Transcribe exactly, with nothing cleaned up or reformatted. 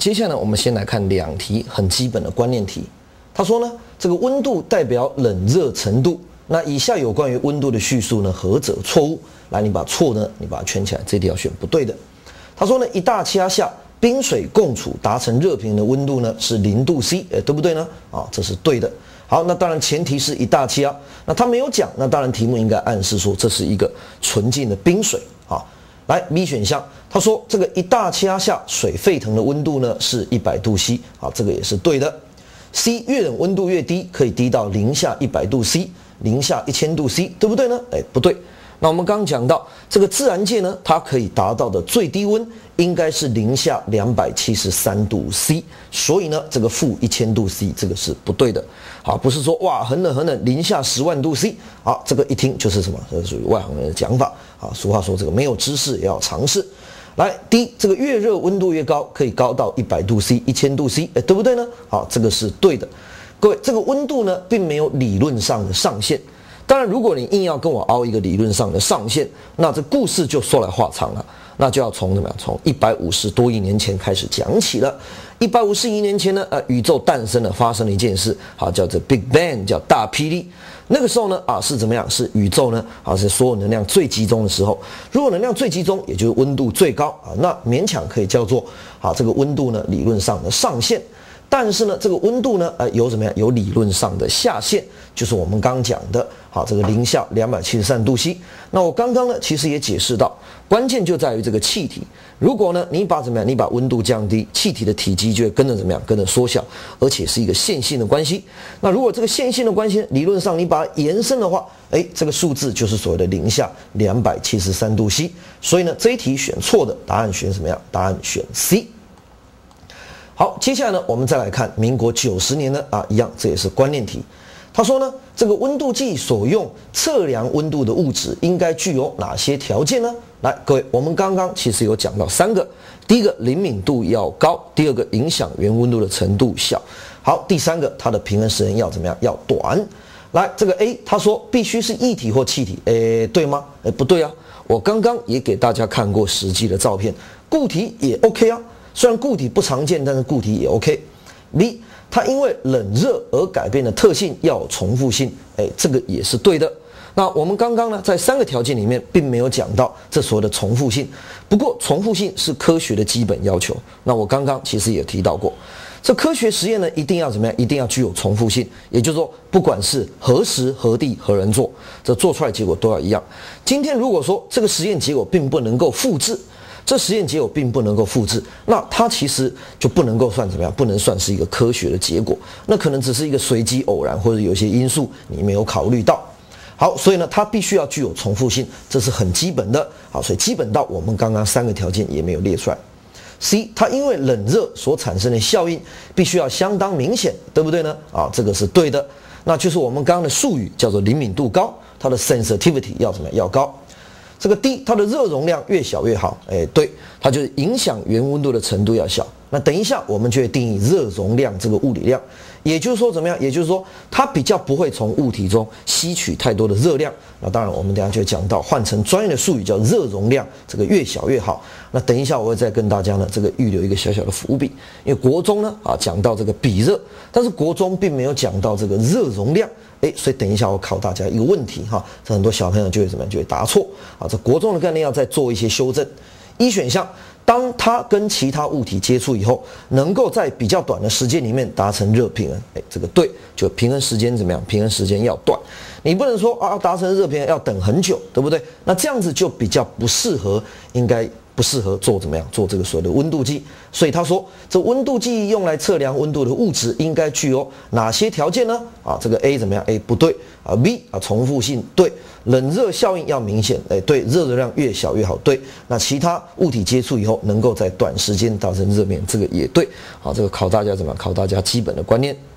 接下来呢，我们先来看两题很基本的观念题。他说呢，这个温度代表冷热程度。那以下有关于温度的叙述呢，何者错误？来，你把错呢，你把它圈起来，这题要选不对的。他说呢，一大气压下，冰水共处达成热平衡的温度呢是零度 C， 哎，对不对呢？啊，这是对的。好，那当然前提是一大气压，那他没有讲，那当然题目应该暗示说这是一个纯净的冰水啊。来 B 选项，他说这个一大气压下水沸腾的温度呢是一百度 C， 啊，这个也是对的。C 越冷温度越低，可以低到零下一百度 C， 零下一千度 C， 对不对呢？哎，不对。那我们刚刚讲到这个自然界呢，它可以达到的最低温应该是零下两百七十三度 C， 所以呢，这个负一千度 C 这个是不对的。好，不是说哇很冷很冷，零下十万度 C， 好，这个一听就是什么？这属于外行人的讲法。啊，俗话说这个没有知识也要尝试。来，第一，这个越热温度越高，可以高到一百度 C、一千度 C， 哎，对不对呢？好，这个是对的。各位，这个温度呢，并没有理论上的上限。当然，如果你硬要跟我凹一个理论上的上限，那这故事就说来话长了，那就要从怎么样？从一百五十多亿年前开始讲起了。一百五十亿年前呢，呃，宇宙诞生了，发生了一件事，好，叫做 Big Bang， 叫大霹雳。那个时候呢，啊，是怎么样？是宇宙呢，啊，是所有能量最集中的时候。如果能量最集中，也就是温度最高啊，那勉强可以叫做啊，这个温度呢，理论上的上限。但是呢，这个温度呢，呃，有怎么样？有理论上的下限，就是我们刚刚讲的，好，这个零下两百七十三度 C。那我刚刚呢，其实也解释到，关键就在于这个气体。如果呢，你把怎么样？你把温度降低，气体的体积就会跟着怎么样？跟着缩小，而且是一个线性的关系。那如果这个线性的关系，理论上你把它延伸的话，哎，这个数字就是所谓的零下两百七十三度 C。所以呢，这一题选错的，答案选什么样？答案选 C。好，接下来呢，我们再来看民国九十年呢，啊，一样，这也是观念题。他说呢，这个温度计所用测量温度的物质应该具有哪些条件呢？来，各位，我们刚刚其实有讲到三个，第一个灵敏度要高，第二个影响原温度的程度小，好，第三个它的平衡时间要怎么样？要短。来，这个 A 他说必须是液体或气体，诶，对吗？诶，不对啊，我刚刚也给大家看过实际的照片，固体也 OK 啊。虽然固体不常见，但是固体也 OK。B， 它因为冷热而改变的特性要有重复性，哎，这个也是对的。那我们刚刚呢，在三个条件里面并没有讲到这所谓的重复性，不过重复性是科学的基本要求。那我刚刚其实也提到过，这科学实验呢一定要怎么样？一定要具有重复性，也就是说，不管是何时何地何人做，这做出来的结果都要一样。今天如果说这个实验结果并不能够复制，这实验结果并不能够复制，那它其实就不能够算怎么样？不能算是一个科学的结果，那可能只是一个随机偶然，或者有些因素你没有考虑到。好，所以呢，它必须要具有重复性，这是很基本的。好，所以基本到我们刚刚三个条件也没有列出来。C， 它因为冷热所产生的效应必须要相当明显，对不对呢？啊，这个是对的。那就是我们刚刚的术语叫做灵敏度高，它的 sensitivity 要怎么样？要高。这个 D， 它的热容量越小越好，哎，对，它就是影响原温度的程度要小。那等一下我们就会定义热容量这个物理量，也就是说怎么样？也就是说它比较不会从物体中吸取太多的热量。那当然我们等一下就会讲到，换成专业的术语叫热容量，这个越小越好。那等一下我会再跟大家呢这个预留一个小小的伏笔，因为国中呢啊讲到这个比热，但是国中并没有讲到这个热容量。哎，所以等一下我考大家一个问题哈，这很多小朋友就会怎么样，就会答错啊。这国中的概念要再做一些修正。一选项，当它跟其他物体接触以后，能够在比较短的时间里面达成热平衡，哎，这个对，就平衡时间怎么样？平衡时间要短，你不能说啊达成热平衡要等很久，对不对？那这样子就比较不适合，应该。不适合做怎么样做这个所谓的温度计，所以他说这温度计用来测量温度的物质应该具有哪些条件呢？啊，这个 A 怎么样 ？A 不对啊 ，B 啊重复性对，冷热效应要明显，哎对，热容量越小越好，对。那其他物体接触以后能够在短时间达成热平衡，这个也对。好，这个考大家怎么样？考大家基本的观念。